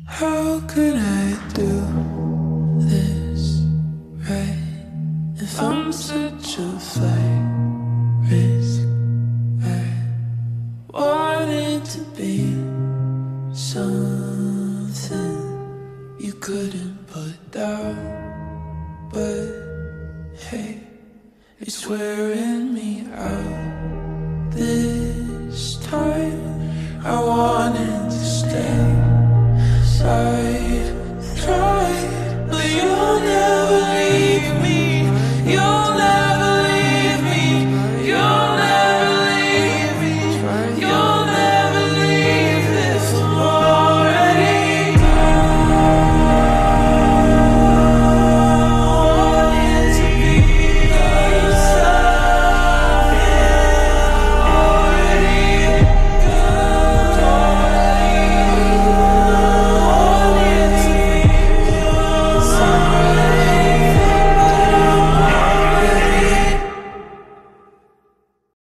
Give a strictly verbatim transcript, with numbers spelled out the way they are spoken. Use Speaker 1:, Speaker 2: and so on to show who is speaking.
Speaker 1: How could I do this right if I'm such a flight risk? I wanted to be something you couldn't put down, but hey, it's wearing me out. This time I wanted to stay.